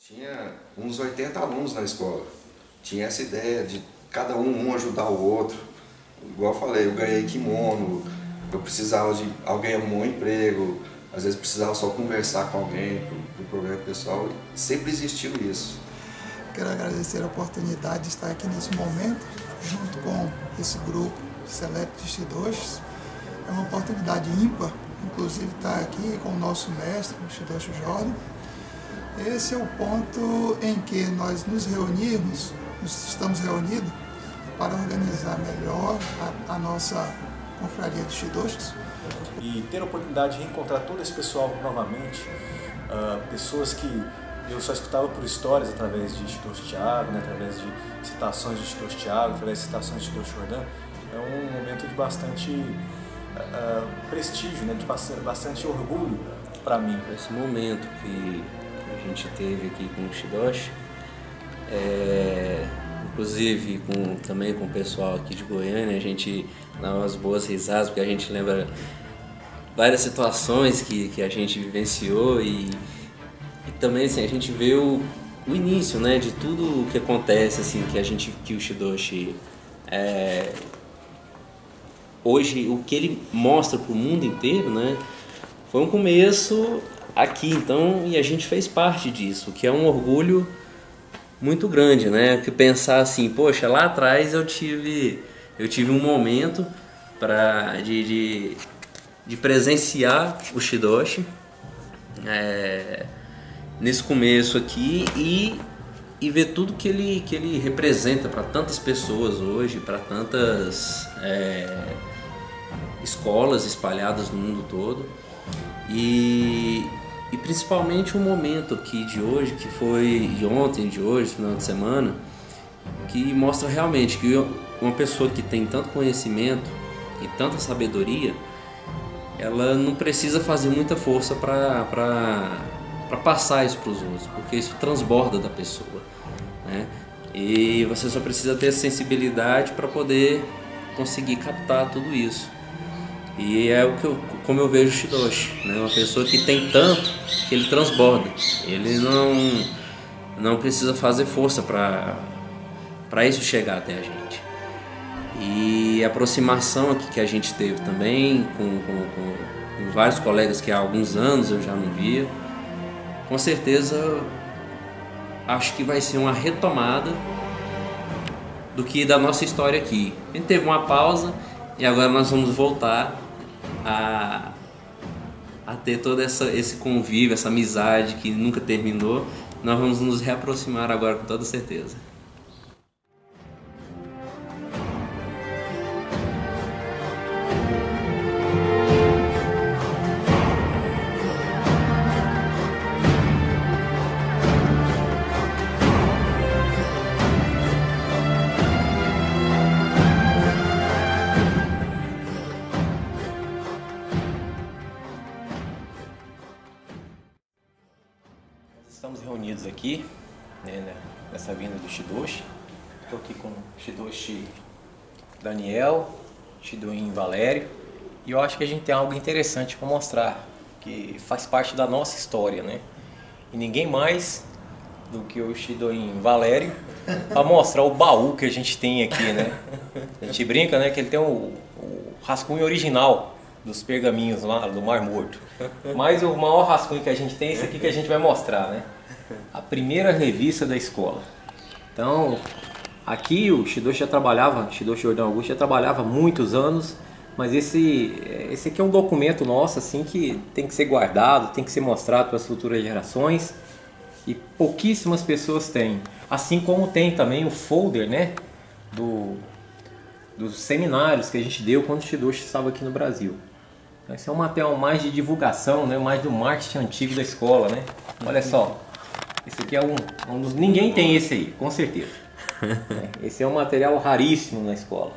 Tinha uns 80 alunos na escola. Tinha essa ideia de cada um ajudar o outro. Igual eu falei, eu ganhei kimono, eu precisava de... Alguém arrumou um emprego, às vezes precisava só conversar com alguém pro problema pessoal. Sempre existiu isso. Quero agradecer a oportunidade de estar aqui nesse momento, junto com esse grupo seleto de Shidoshis. É uma oportunidade ímpar, inclusive estar aqui com o nosso mestre, o Shidoshi Jordan. Esse é o ponto em que nós nos estamos reunidos para organizar melhor a nossa confraria de Shidoshis. E ter a oportunidade de reencontrar todo esse pessoal novamente, pessoas que eu só escutava por histórias através de Shidoshi Thiago, né, através de citações de Shidoshi Thiago, através de citações de Shidoshi Jordan, é um momento de bastante prestígio, né, de bastante orgulho para mim. Esse momento que a gente teve aqui com o Shidoshi, inclusive também com o pessoal aqui de Goiânia, a gente dá umas boas risadas, porque a gente lembra várias situações que a gente vivenciou e também assim, a gente vê o início, né, de tudo o que acontece, assim, que o Shidoshi hoje, o que ele mostra para o mundo inteiro, né, foi um começo aqui, então, e a gente fez parte disso, que é um orgulho muito grande, né, que pensar assim, poxa, lá atrás eu tive um momento de presenciar o Shidoshi nesse começo aqui e ver tudo que ele representa para tantas pessoas hoje, para tantas escolas espalhadas no mundo todo e principalmente o momento aqui de hoje, que foi de ontem, de hoje, final de semana, que mostra realmente que uma pessoa que tem tanto conhecimento e tanta sabedoria, ela não precisa fazer muita força para passar isso para os outros, porque isso transborda da pessoa, né? E você só precisa ter sensibilidade para poder conseguir captar tudo isso. E é como eu vejo o Shidoshi, né? Uma pessoa que tem tanto que ele transborda. Ele não precisa fazer força para isso chegar até a gente. E a aproximação aqui que a gente teve também com vários colegas que há alguns anos eu já não via, com certeza acho que vai ser uma retomada da nossa história aqui. A gente teve uma pausa e agora nós vamos voltar a ter todo esse convívio, essa amizade que nunca terminou. Nós vamos nos reaproximar agora com toda certeza. Estamos reunidos aqui, né, nessa vinda do Shidoshi. Estou aqui com o Shidoshi Daniel, Shidoin Valério, e eu acho que a gente tem algo interessante para mostrar, que faz parte da nossa história, né? E ninguém mais do que o Shidoin Valério para mostrar o baú que a gente tem aqui, né? A gente brinca, né, que ele tem o rascunho original dos pergaminhos lá do Mar Morto. Mas o maior rascunho que a gente tem é esse aqui que a gente vai mostrar, né? A primeira revista da escola. Então, aqui o Shidoshi Shidoshi Jordan Augusto já trabalhava há muitos anos, mas esse aqui é um documento nosso, assim, que tem que ser guardado, tem que ser mostrado para as futuras gerações, e pouquíssimas pessoas têm. Assim como tem também o folder, né, dos seminários que a gente deu quando o Shidoshi estava aqui no Brasil. Então, esse é um material mais de divulgação, né, mais do marketing antigo da escola, né? Olha só, esse aqui é um dos... Ninguém tem esse aí, com certeza. Esse é um material raríssimo na escola.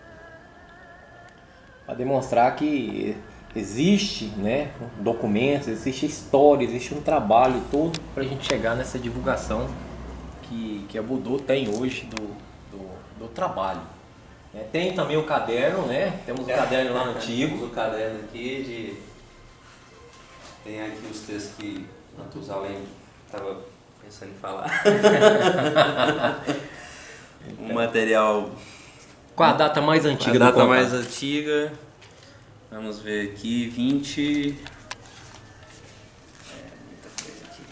Para demonstrar que existe, né, documentos, existe história, existe um trabalho todo para a gente chegar nessa divulgação que a Budô tem hoje do trabalho. Tem também o caderno, né? Temos o caderno lá antigo. Temos o caderno aqui tem aqui os textos que Matusalém estava Pensando em falar. Um material... Qual a data mais antiga? A data mais antiga, vamos ver aqui, 20... muita coisa aqui.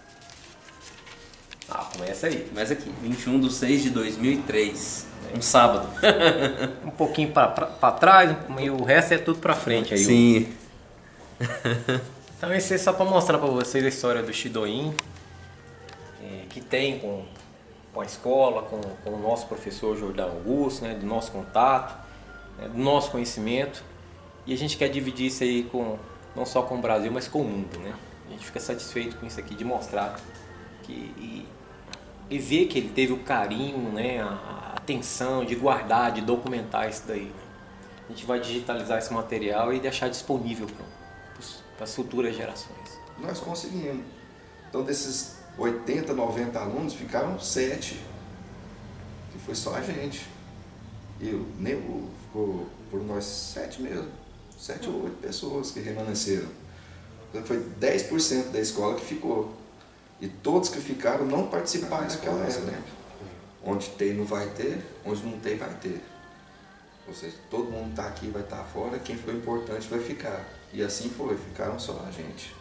Começa aí. Começa aqui, 21/6/2003, um sábado. Um pouquinho para trás e o resto é tudo para frente aí. Sim. Então esse é só para mostrar para vocês a história do Shidoin, que tem com a escola, com o nosso professor Jordan Augusto, né, do nosso contato, né, do nosso conhecimento. E a gente quer dividir isso aí não só com o Brasil, mas com o mundo, né? A gente fica satisfeito com isso aqui, de mostrar e ver que ele teve o carinho, né, a atenção de guardar, de documentar isso daí, né? A gente vai digitalizar esse material e deixar disponível para as futuras gerações. Nós conseguimos. Então, desses 80, 90 alunos, ficaram 7, que foi só a gente. Foram nós 7 mesmo, 7 ou 8 pessoas que remanesceram. Então, foi 10% da escola que ficou. E todos que ficaram não participaram daquela época. Onde tem não vai ter, onde não tem vai ter. Ou seja, todo mundo está aqui, vai estar fora, quem foi importante vai ficar. E assim foi, ficaram só a gente.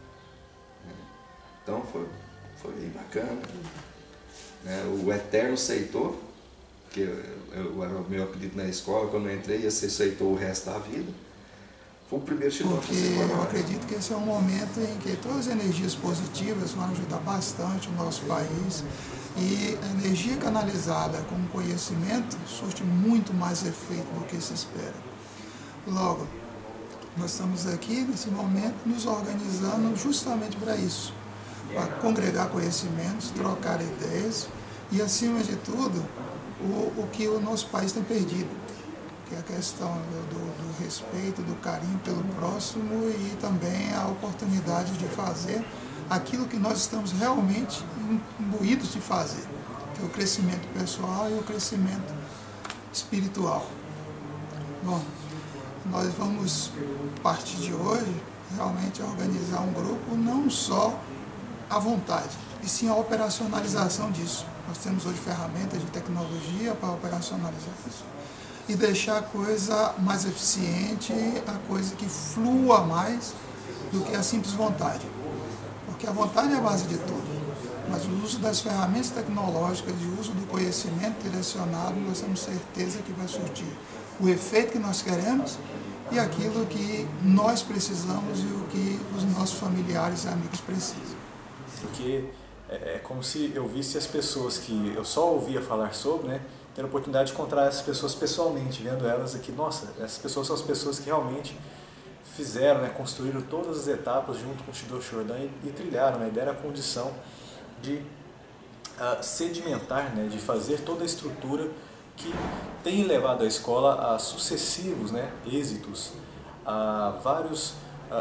Então foi bem bacana. O Eterno aceitou, que era o meu apelido na escola, quando eu entrei, você aceitou o resto da vida. Foi o primeiro Shidoshi. Porque eu acredito que esse é um momento em que todas as energias positivas vão ajudar bastante o nosso país. E a energia canalizada com conhecimento surte muito mais efeito do que se espera. Logo, nós estamos aqui nesse momento nos organizando justamente para isso, para congregar conhecimentos, trocar ideias e, acima de tudo, o que o nosso país tem perdido, que é a questão do respeito, do carinho pelo próximo e também a oportunidade de fazer aquilo que nós estamos realmente imbuídos de fazer, que é o crescimento pessoal e o crescimento espiritual. Bom, nós vamos, a partir de hoje, realmente organizar um grupo não só à vontade, e sim a operacionalização disso. Nós temos hoje ferramentas de tecnologia para operacionalizar isso e deixar a coisa mais eficiente, a coisa que flua mais do que a simples vontade. Porque a vontade é a base de tudo, mas o uso das ferramentas tecnológicas e o uso do conhecimento direcionado, nós temos certeza que vai surtir o efeito que nós queremos e aquilo que nós precisamos e o que os nossos familiares e amigos precisam. Porque é como se eu visse as pessoas que eu só ouvia falar sobre, né, tendo a oportunidade de encontrar essas pessoas pessoalmente, vendo elas aqui. Nossa, essas pessoas são as pessoas que realmente fizeram, né, construíram todas as etapas junto com o Shidoshi Jordan e trilharam, né, deram a condição de sedimentar, né, de fazer toda a estrutura que tem levado a escola a sucessivos, né, êxitos, a vários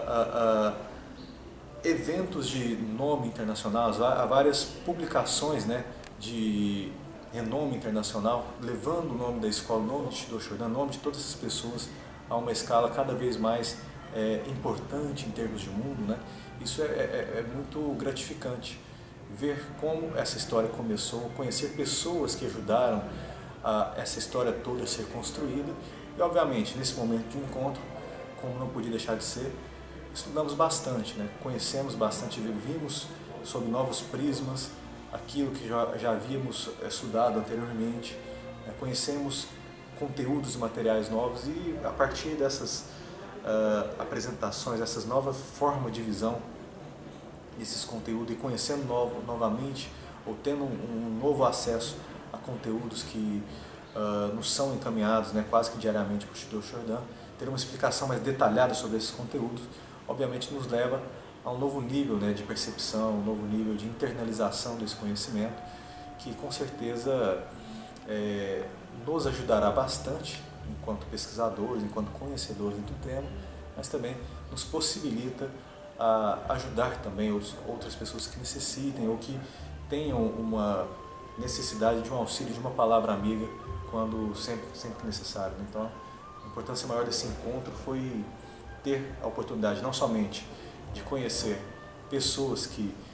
eventos de nome internacional, a várias publicações, né, de renome internacional, levando o nome da escola, o nome de Shidoshi Jordan, o nome de todas essas pessoas a uma escala cada vez mais importante em termos de mundo, né? Isso é muito gratificante, ver como essa história começou, conhecer pessoas que ajudaram a essa história toda a ser construída e, obviamente, nesse momento de encontro, como não podia deixar de ser, estudamos bastante, né? Conhecemos bastante, vimos sob novos prismas aquilo que já havíamos estudado anteriormente, né? Conhecemos conteúdos e materiais novos e, a partir dessas apresentações, essas novas formas de visão desses conteúdos e conhecendo novamente ou tendo um novo acesso a conteúdos que nos são encaminhados, né, quase que diariamente por Shidoshi Jordan, ter uma explicação mais detalhada sobre esses conteúdos, obviamente nos leva a um novo nível, né, de percepção, um novo nível de internalização desse conhecimento, que com certeza nos ajudará bastante enquanto pesquisadores, enquanto conhecedores do tema, mas também nos possibilita ajudar também outras pessoas que necessitem ou que tenham uma necessidade de um auxílio, de uma palavra amiga, quando sempre necessário. Então, a importância maior desse encontro foi ter a oportunidade não somente de conhecer pessoas que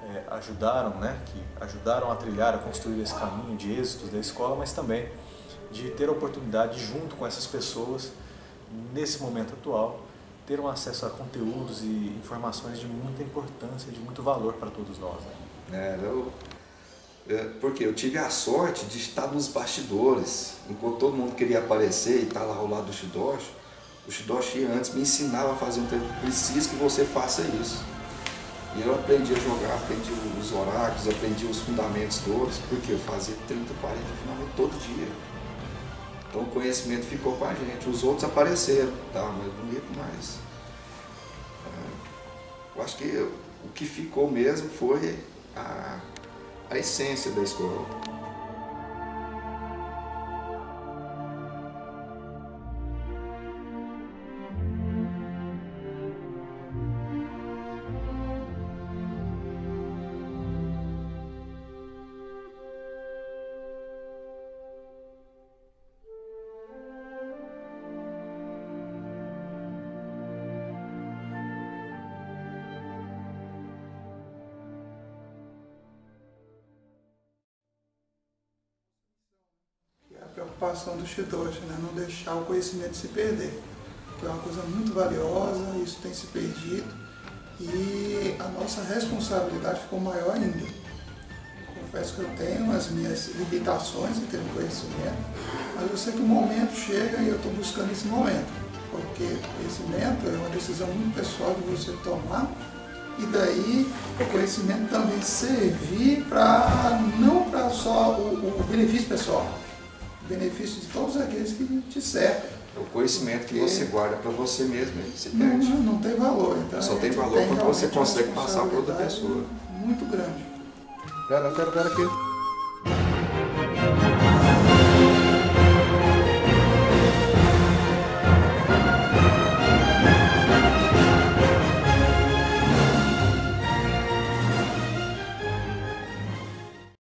ajudaram, né, que ajudaram a trilhar, a construir esse caminho de êxitos da escola, mas também de ter a oportunidade, junto com essas pessoas, nesse momento atual, ter um acesso a conteúdos e informações de muita importância, de muito valor para todos nós. Né? Porque eu tive a sorte de estar nos bastidores, enquanto todo mundo queria aparecer e estar lá ao lado do Shidoshi. O Shidoshi antes me ensinava a fazer um treino, preciso que você faça isso. E eu aprendi a jogar, aprendi os oráculos, aprendi os fundamentos todos, porque eu fazia 30, 40 fundamentos todo dia. Então o conhecimento ficou com a gente, os outros apareceram, tá, mas bonito mais. Eu acho que o que ficou mesmo foi a essência da escola. A preocupação do Shidoshi, né? Não deixar o conhecimento se perder, que é uma coisa muito valiosa, isso tem se perdido e a nossa responsabilidade ficou maior ainda. Confesso que eu tenho as minhas limitações em termos de conhecimento, mas eu sei que o momento chega e eu estou buscando esse momento, porque o conhecimento é uma decisão muito pessoal de você tomar e daí o conhecimento também servir para não para só o benefício pessoal, benefício de todos aqueles que te cercam. O conhecimento que você guarda para você mesmo, ele se perde. Não tem valor. Então, só tem valor quando você consegue passar para outra pessoa. Muito grande. Pera aqui.